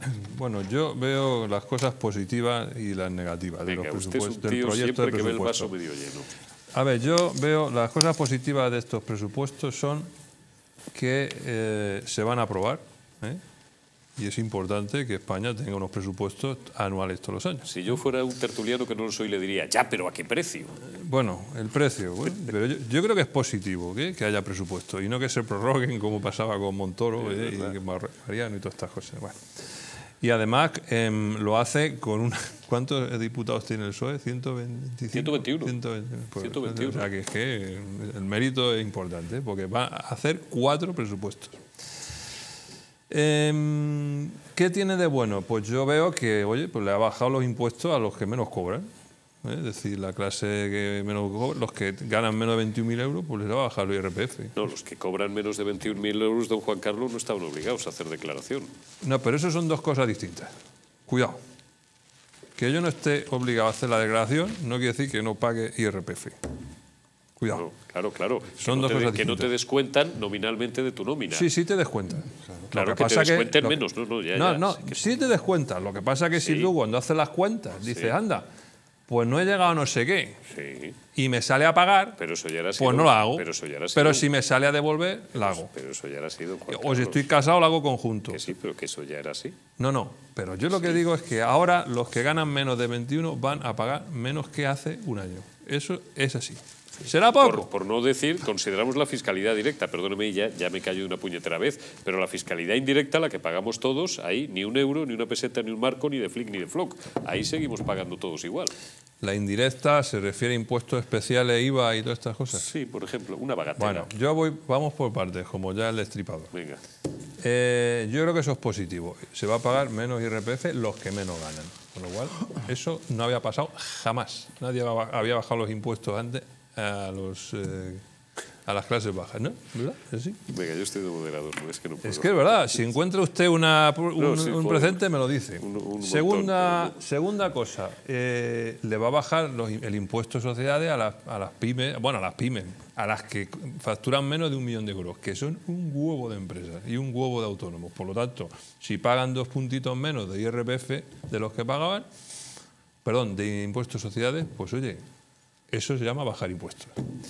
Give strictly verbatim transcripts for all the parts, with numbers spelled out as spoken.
Bueno, yo veo las cosas positivas y las negativas de Venga, los usted es un presupuestos, del tío proyecto siempre de que ve el presupuesto. vaso medio lleno. A ver, yo veo las cosas positivas de estos presupuestos son que eh, se van a aprobar, ¿eh? Y es importante que España tenga unos presupuestos anuales todos los años. Si yo fuera un tertuliano que no lo soy, le diría, ya, pero ¿a qué precio? Bueno, el precio, bueno, pero yo, yo creo que es positivo ¿eh? que haya presupuesto y no que se prorroguen como pasaba con Montoro Sí, ¿eh? verdad. y Mariano y todas estas cosas. Bueno. Y además eh, lo hace con una... ¿Cuántos diputados tiene el P S O E? ¿ciento veinticinco? ciento veintiuno. ciento veintiuno. Pues, ciento veintiuno. O sea, que es que el mérito es importante, porque va a hacer cuatro presupuestos. Eh, ¿Qué tiene de bueno? Pues yo veo que, oye, pues le ha bajado los impuestos a los que menos cobran. ¿eh? Es decir, la clase que menos cobra, los que ganan menos de veintiún mil euros, pues les va a bajar el I R P F. No, los que cobran menos de veintiún mil euros, don Juan Carlos, no estaban obligados a hacer declaración. No, pero eso son dos cosas distintas. Cuidado. Que yo no esté obligado a hacer la declaración no quiere decir que no pague I R P F. Cuidado. No, claro, claro. Son que, no dos te, cosas que no te distintas. descuentan nominalmente de tu nómina. Sí, sí te descuentan. Claro Lo que, te pasa descuenten lo- menos. No, no, ya, no, ya, no, sí que- sí te descuentan. Lo que pasa es que si Sí. luego cuando haces las cuentas dices, Sí. anda, pues no he llegado a no sé qué Sí, y me sale a pagar, pero eso ya era pues no lo hago. Pero eso ya era Pero sido- si me sale a devolver, la hago. Pero eso ya era sido. Juan O si Carlos. estoy casado, lo hago conjunto. Que sí, pero que eso ya era así. No, no. Pero yo lo que digo es que ahora los que ganan menos de veintiuno van a pagar menos que hace un año. Eso es así. ¿Será poco? Por, por no decir, consideramos la fiscalidad directa, perdóneme, ya, ya me callo de una puñetera vez, pero la fiscalidad indirecta, la que pagamos todos, ahí ni un euro, ni una peseta, ni un marco, ni de flick, ni de flock. Ahí seguimos pagando todos igual. La indirecta se refiere a impuestos especiales, I V A y todas estas cosas. Sí, por ejemplo, una bagatela. Bueno, yo voy, vamos por partes, como ya el destripador. Venga. Eh, yo creo que eso es positivo. Se va a pagar menos I R P F los que menos ganan. Con lo cual, eso no había pasado jamás. Nadie había bajado los impuestos antes a los eh, a las clases bajas, ¿no? ¿Verdad? ¿Es así? Venga, yo estoy de moderador, no es que no puedo. Es que es verdad. Si encuentra usted una, un, No, sí, un joder. precedente, me lo dice. Un- un segunda, montón, pero- segunda cosa, eh, le va a bajar los- el impuesto de sociedades a las, a las pymes, bueno, a las pymes, a las que facturan menos de un millón de euros, que son un huevo de empresas y un huevo de autónomos. Por lo tanto, si pagan dos puntitos menos de I R P F de los que pagaban, perdón, de impuestos de sociedades, pues oye, eso se llama bajar impuestos.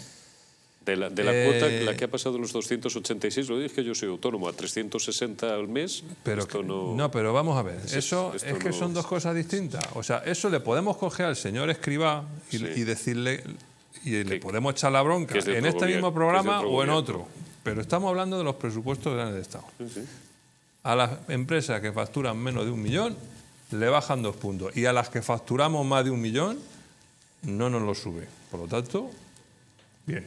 De la, de la Eh, cuota, la que ha pasado de los doscientos ochenta y seis, lo es que yo soy autónomo, a trescientos sesenta al mes, Pero esto que- no... pero vamos a ver, Eso- eso esto es que no son es- dos cosas distintas. O sea, eso le podemos coger al señor Escribá y, Sí. y decirle, y le Que- podemos echar la bronca que es de en otro este gobierno, mismo que es de programa otro o en gobierno. otro. Pero estamos hablando de los presupuestos grandes de Estado. Sí, sí. A las empresas que facturan menos de un millón le bajan dos puntos y a las que facturamos más de un millón no nos lo sube. Por lo tanto, bien.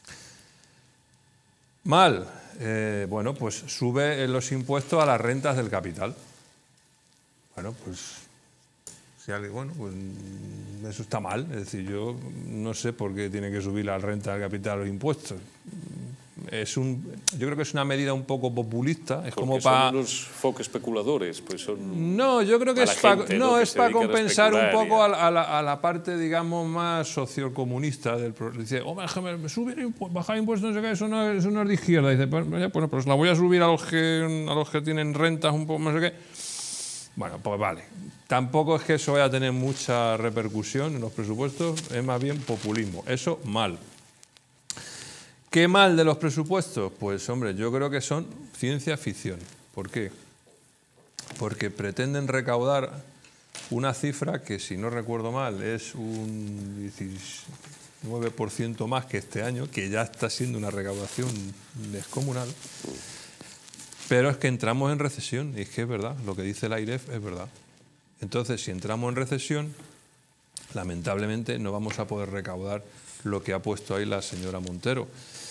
Mal. Eh, bueno, pues sube los impuestos a las rentas del capital. Bueno, pues, si alguien, bueno, pues eso está mal. Es decir, yo no sé por qué tiene que subir la renta del capital los impuestos. Es un, yo creo que es una medida un poco populista. Es Porque como son para... unos foc especuladores, pues son... No, yo creo que Mala es para gente, no, ¿no? que es se para dedican a compensar un especular y poco a- a, la- a la, a la parte, digamos, más sociocomunista del pro- dice, hombre, déjame me subir impu- bajar impuestos, no sé qué, eso no, es- eso no es de izquierda. Dice, pues, ya, bueno, pues la voy a subir a los que a los que tienen rentas un poco más, no sé qué. Bueno, pues vale. Tampoco es que eso vaya a tener mucha repercusión en los presupuestos, es más bien populismo. Eso mal. ¿Qué mal de los presupuestos? Pues, hombre, yo creo que son ciencia ficción. ¿Por qué? Porque pretenden recaudar una cifra que, si no recuerdo mal, es un diecinueve por ciento más que este año, que ya está siendo una recaudación descomunal. Pero es que entramos en recesión, y es que es verdad, lo que dice la AIREF es verdad. Entonces, si entramos en recesión, lamentablemente no vamos a poder recaudar lo que ha puesto ahí la señora Montero.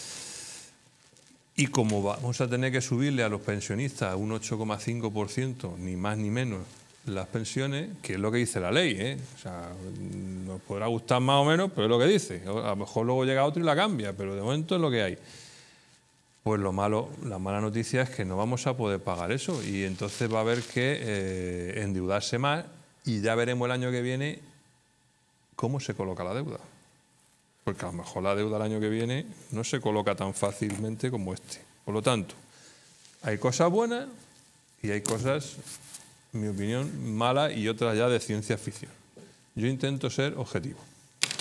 Y como vamos a tener que subirle a los pensionistas un ocho coma cinco por ciento, ni más ni menos, las pensiones, que es lo que dice la ley, ¿eh? O sea, nos podrá gustar más o menos, pero es lo que dice. A lo mejor luego llega otro y la cambia, pero de momento es lo que hay. Pues lo malo, la mala noticia es que no vamos a poder pagar eso y entonces va a haber que eh, endeudarse más y ya veremos el año que viene cómo se coloca la deuda. Porque a lo mejor la deuda el año que viene no se coloca tan fácilmente como este. Por lo tanto, hay cosas buenas y hay cosas mi opinión, mala y otra ya de ciencia ficción. Yo intento ser objetivo.